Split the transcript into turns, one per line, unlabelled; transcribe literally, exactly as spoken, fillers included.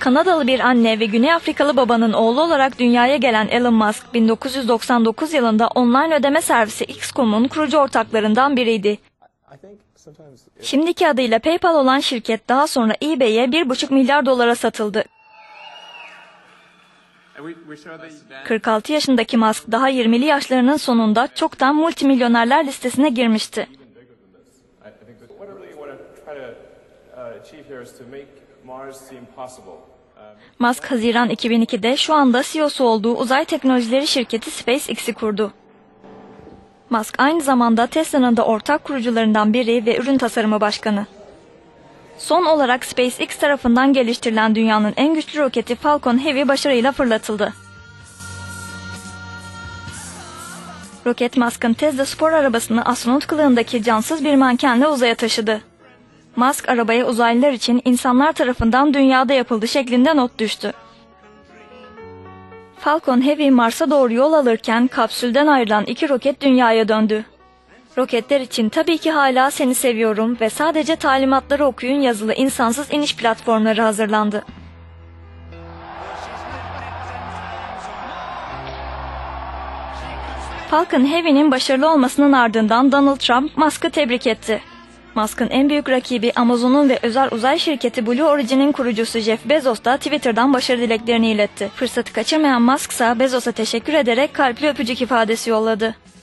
Kanadalı bir anne ve Güney Afrikalı babanın oğlu olarak dünyaya gelen Elon Musk, bin dokuz yüz doksan dokuz yılında online ödeme servisi X nokta com'un kurucu ortaklarından biriydi. Şimdiki adıyla PayPal olan şirket daha sonra eBay'e bir buçuk milyar dolara satıldı. kırk altı yaşındaki Musk daha yirmili yaşlarının sonunda çoktan multimilyonerler listesine girmişti. Musk, Haziran iki bin ikide şu anda C E O'su olduğu uzay teknolojileri şirketi SpaceX'i kurdu. Musk aynı zamanda Tesla'nın da ortak kurucularından biri ve ürün tasarımı başkanı. Son olarak SpaceX tarafından geliştirilen dünyanın en güçlü roketi Falcon Heavy başarıyla fırlatıldı. Roket, Musk'ın Tesla spor arabasını astronot kılığındaki cansız bir mankenle uzaya taşıdı. Musk, arabaya uzaylılar için insanlar tarafından dünyada yapıldı şeklinde not düştü. Falcon Heavy Mars'a doğru yol alırken kapsülden ayrılan iki roket dünyaya döndü. Roketler için tabii ki hala seni seviyorum ve sadece talimatları okuyun yazılı insansız iniş platformları hazırlandı. Falcon Heavy'nin başarılı olmasının ardından Donald Trump Musk'ı tebrik etti. Musk'ın en büyük rakibi Amazon'un ve özel uzay şirketi Blue Origin'in kurucusu Jeff Bezos da Twitter'dan başarı dileklerini iletti. Fırsatı kaçırmayan Musk ise Bezos'a teşekkür ederek kalpli öpücük ifadesi yolladı.